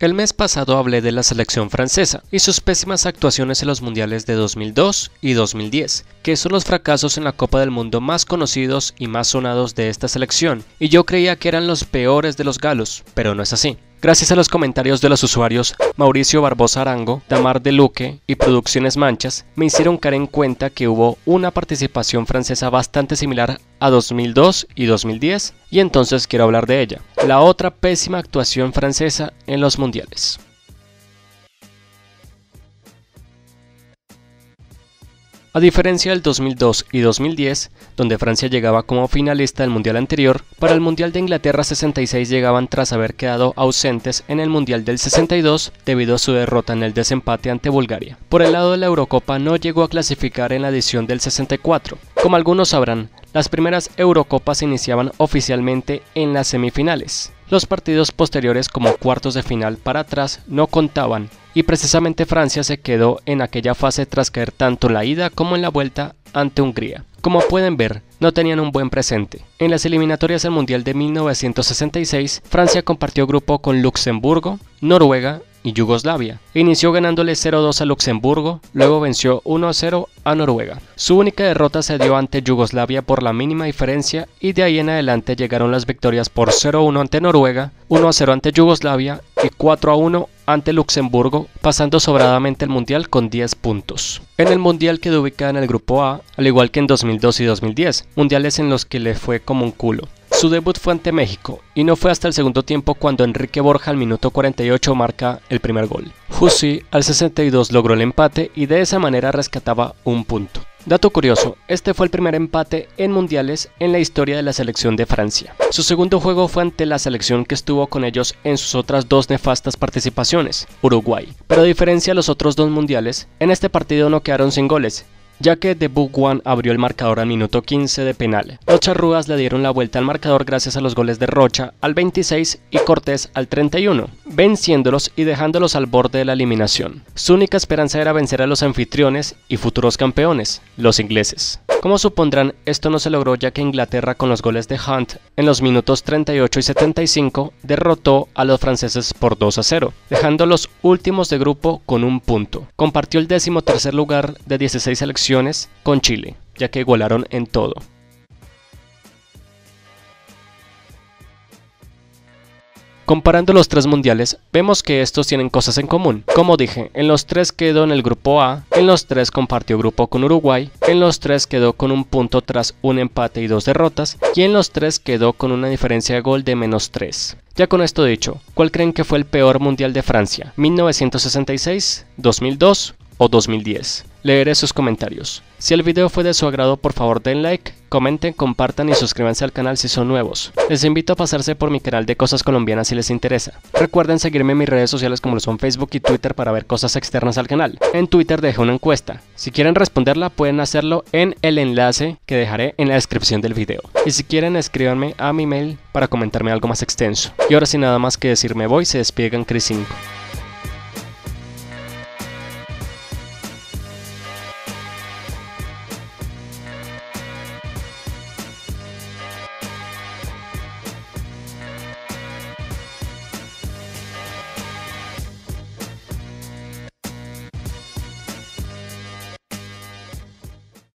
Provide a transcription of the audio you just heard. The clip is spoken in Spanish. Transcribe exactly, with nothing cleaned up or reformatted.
El mes pasado hablé de la selección francesa y sus pésimas actuaciones en los mundiales de dos mil dos y dos mil diez, que son los fracasos en la Copa del Mundo más conocidos y más sonados de esta selección, y yo creía que eran los peores de los galos, pero no es así. Gracias a los comentarios de los usuarios Mauricio Barbosa Arango, Damar de Luque y Producciones Manchas, me hicieron caer en cuenta que hubo una participación francesa bastante similar a dos mil dos y dos mil diez, y entonces quiero hablar de ella, la otra pésima actuación francesa en los mundiales. A diferencia del dos mil dos y dos mil diez, donde Francia llegaba como finalista del mundial anterior, para el mundial de Inglaterra sesenta y seis llegaban tras haber quedado ausentes en el mundial del sesenta y dos debido a su derrota en el desempate ante Bulgaria. Por el lado de la Eurocopa no llegó a clasificar en la edición del sesenta y cuatro. Como algunos sabrán, las primeras Eurocopas se iniciaban oficialmente en las semifinales. Los partidos posteriores como cuartos de final para atrás no contaban, y precisamente Francia se quedó en aquella fase tras caer tanto en la ida como en la vuelta ante Hungría. Como pueden ver, no tenían un buen presente. En las eliminatorias al Mundial de mil novecientos sesenta y seis, Francia compartió grupo con Luxemburgo, Noruega y Yugoslavia. Inició ganándole cero dos a Luxemburgo, luego venció uno a cero a Noruega. Su única derrota se dio ante Yugoslavia por la mínima diferencia y de ahí en adelante llegaron las victorias por cero a uno ante Noruega, uno a cero ante Yugoslavia y cuatro a uno ante Luxemburgo, pasando sobradamente el mundial con diez puntos. En el mundial quedó ubicada en el grupo A, al igual que en dos mil dos y dos mil diez, mundiales en los que le fue como un culo. Su debut fue ante México, y no fue hasta el segundo tiempo cuando Enrique Borja al minuto cuarenta y ocho marca el primer gol. Jussi al sesenta y dos logró el empate y de esa manera rescataba un punto. Dato curioso, este fue el primer empate en mundiales en la historia de la selección de Francia. Su segundo juego fue ante la selección que estuvo con ellos en sus otras dos nefastas participaciones, Uruguay. Pero a diferencia de los otros dos mundiales, en este partido no quedaron sin goles, ya que The Book One abrió el marcador al minuto quince de penal. Los charrúas le dieron la vuelta al marcador gracias a los goles de Rocha al veintiséis y Cortés al treinta y uno, venciéndolos y dejándolos al borde de la eliminación. Su única esperanza era vencer a los anfitriones y futuros campeones, los ingleses. Como supondrán, esto no se logró ya que Inglaterra con los goles de Hunt en los minutos treinta y ocho y setenta y cinco derrotó a los franceses por dos a cero, dejando los últimos de grupo con un punto. Compartió el décimo tercer lugar de dieciséis selecciones con Chile, ya que igualaron en todo. Comparando los tres mundiales, vemos que estos tienen cosas en común. Como dije, en los tres quedó en el grupo A, en los tres compartió grupo con Uruguay, en los tres quedó con un punto tras un empate y dos derrotas, y en los tres quedó con una diferencia de gol de menos tres. Ya con esto dicho, ¿cuál creen que fue el peor mundial de Francia? ¿mil novecientos sesenta y seis, dos mil dos o dos mil diez? Leeré sus comentarios. Si el video fue de su agrado, por favor den like, comenten, compartan y suscríbanse al canal si son nuevos. Les invito a pasarse por mi canal de cosas colombianas si les interesa. Recuerden seguirme en mis redes sociales como lo son Facebook y Twitter para ver cosas externas al canal. En Twitter dejé una encuesta. Si quieren responderla pueden hacerlo en el enlace que dejaré en la descripción del video. Y si quieren escríbanme a mi mail para comentarme algo más extenso. Y ahora sin nada más que decir me voy, se despide Chris cinco.